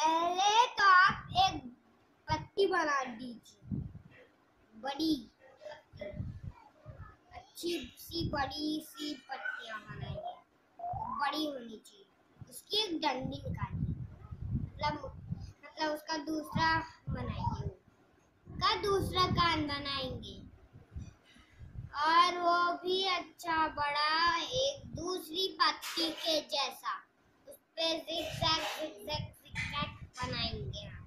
पहले तो आप एक पत्ती बना दीजिए, बड़ी पत्ती, अच्छी सी बड़ी सी पत्तियां बनाइए, बड़ी होनी चाहिए। उसकी एक डंडी निकालिए, मतलब उसका दूसरा बनाइए, उसका दूसरा कान बनाएंगे और वो भी अच्छा बड़ा एक दूसरी पत्ती के जैसा, उस पे जिगजैग जिगजैग जिगजैग बनाएंगे हम।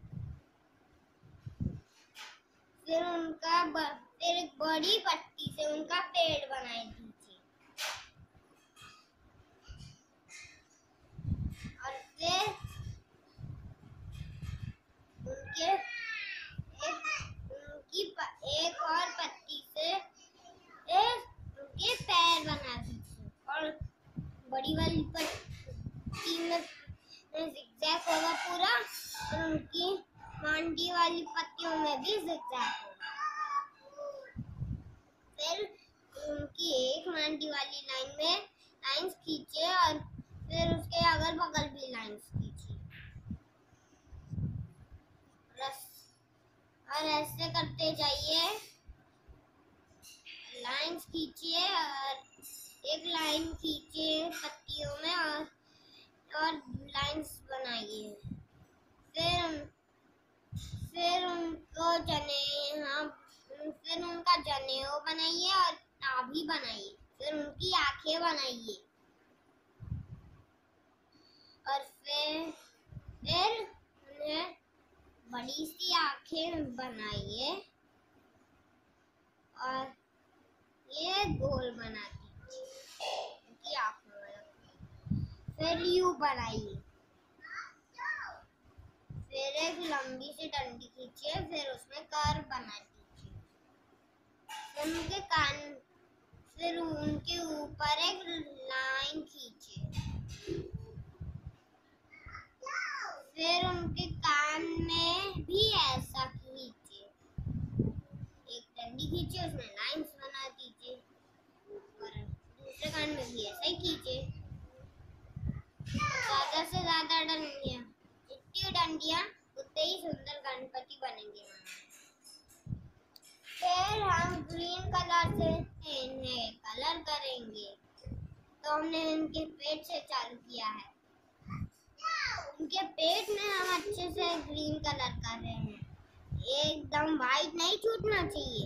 फिर एक बड़ी पत्ती से उनका पेड़ बनाए दीजिए और फिर उनकी एक और पत्ती से उनके पैर बना दीजिए और बड़ी वाली पत्ती में जिगजैग होगा पूरा और उनकी मांडी वाली पत्तियों में भी जिगजैग होगा। फिर उनकी एक मांडी वाली लाइन में लाइंस खींचे और फिर उसके अगल बगल भी लाइंस खींचिए और ऐसे करते जाइए, लाइंस खींचिए और एक लाइन खींचिए पत्तियों में और लाइंस बनाइए। फिर उनको फिर उनका जनेऊ बनाइए और नाभि बनाइए, फिर उनकी आंखें बनाइए और फिर उन्हें बड़ी सी आंखें बनाइए और ये गोल बना दीजिए उनकी आंखों में। फिर यू बनाइए, फिर एक लंबी सी डंडी खींचिए, फिर उसमें कर्व बना दीजिए। फिर उनके ऊपर एक लाइन खींचिए, फिर उनके कान में भी ऐसा खींचिए, एक डंडी खींचिए, उसमें लाइंस बना दीजिए और दूसरे कान में भी ऐसा ही खींचिए। ज्यादा से ज्यादा डंडियां, जितनी डंडियां उतने ही सुंदर गणपति बनेंगे। फिर हम ग्रीन कलर से इन्हें कलर करेंगे। तो हमने इनके पेट से चालू किया है, उनके पेट में हम अच्छे से ग्रीन कलर कर रहे हैं। एकदम वाइट नहीं छूटना चाहिए,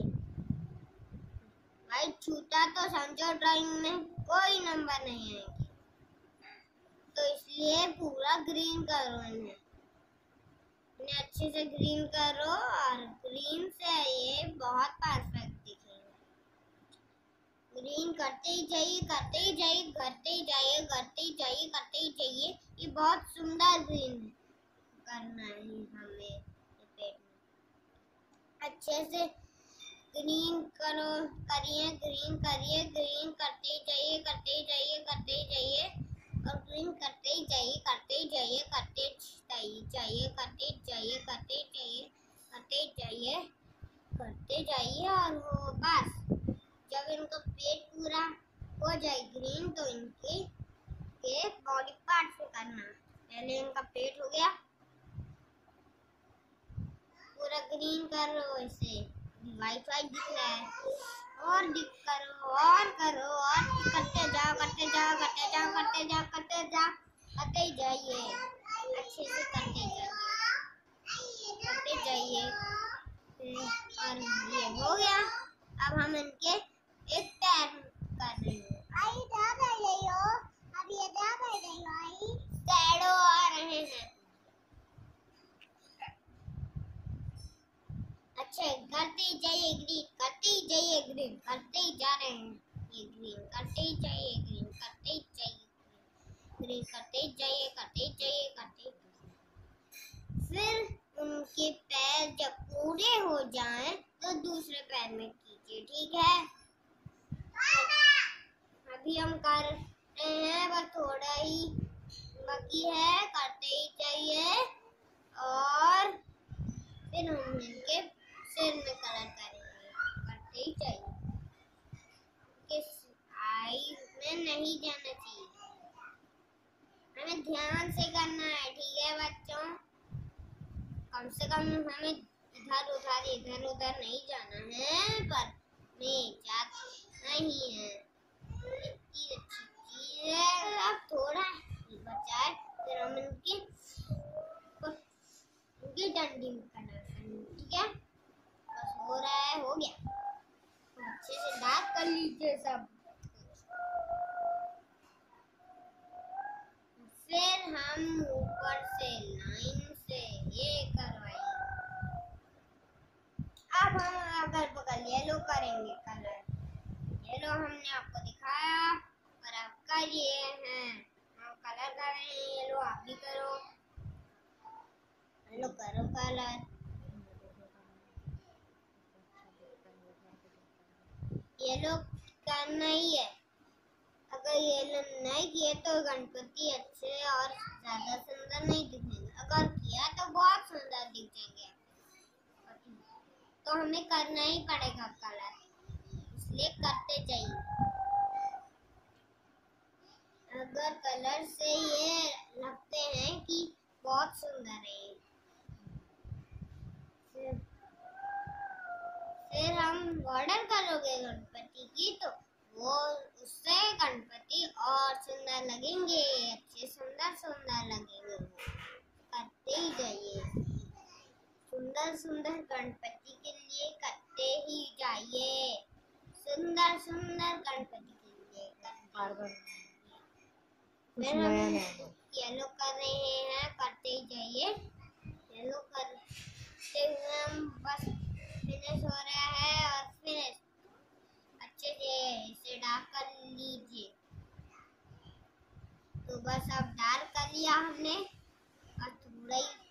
वाइट छूटा तो समझो ड्राइंग में कोई नंबर नहीं आएंगे। तो इसलिए पूरा ग्रीन करो, इन्हें अच्छे से ग्रीन करो और ग्रीन से ये बहुत परफेक्ट दिखेंगे। ग्रीन करते ही जाइए, करते ही जाइए, करते ही जाइए, करते ही जाइए, करते ही जाइए। ये बहुत सुंदर ग्रीन करना है हमें पेट में। अच्छे से ग्रीन करो, करिए, ग्रीन करिए, ग्रीन करते ही जाइए, करते ही जाइए, करते ही जाइए और ग्रीन करते ही जाइए, करते ही जाइए, करते ही जाइए, करते ही जाइए, करते ही जाइए, करते ही जाइए, करते जाइए और वो बस जब इनका पेट पूरा हो जाए ग्रीन तो इनके बॉडी पार्ट से करना। पहले इनका पेट हो गया पूरा ग्रीन कर लो, ऐसे वाइट वाइट दिख रहा है और करो और करो और करते जाओ, करते जाओ, करते जाओ, करते जाओ, करते जाओ, करते ही जाइए, अच्छे से करते जाइए, करते जाइए। और ये हो गया। अब हम इनके एक पैर कर रहे हैं। अब ये क्या कर रही हो? शैडो आ रहे हैं। अच्छा, करते ही जाइए ग्रीन, करते ही जाइए ग्रीन, करते ही जा रहे हैं ये ग्रीन, करते ही जाइए ग्रीन, करते ही जाइए ग्रीन, करते ही जाइए, करते ही जाइए, करते ही जाइए। फिर उनके पैर जब पूरे हो जाएं तो दूसरे पैर में कीजिए, ठीक है? अभी हम कर रहे हैं, बस थोड़ा ही बाकी है, करते ही जाइए और फिर हम इनके सिर में कलर करेंगे, करते ही जाइए। आई में नहीं जाना चाहिए, हमें ध्यान से करना है, ठीक है बच्चों? कम से कम हमें इधर उधर नहीं जाना है, पर नहीं जाना ही है। इतनी अच्छी चीज है। अब थोड़ा बचा है, फिर हम इनकी डंडी में कलर करेंगे। ठीक है, बस हो रहा है, हो गया। अच्छे से डार्क कर लीजिए सब। फिर हम ऊपर से लाइन से ये करवाएंगे। अब हम अगल बगल येलो करेंगे कलर। येलो हमने आपको दिखाया और आप करिए हैं। हम कलर कर रहे हैं येलो, आप भी करो। येलो करो कलर। येलो करना ही है। अगर येलो नहीं किए तो गणपति अच्छे और ज्यादा सुंदर नहीं दिखेंगे। अगर किया तो बहुत सुंदर दिख जाएंगे। तो हमें करना ही पड़ेगा कलर, इसलिए करते जाइए। अगर कलर से ये लगते हैं कि बहुत सुंदर है, फिर हम बॉर्डर करोगे गणपति की, तो वो उससे गणपति और सुंदर लगेंगे, अच्छे सुंदर लगेंगे। करते ही जाइए, सुंदर गणपति के लिए करते ही जाइए। सुंदर गणपति के लिए बार-बार। फिर हम येलो कर रहे हैं, करते ही जाइए। येलो करते हुए हम बस फिनिश हो रहा है और फिनिश अच्छे से इसे डार्क कर लीजिए। तो बस अब डार्क कर लिया हमने और थोड़ा ही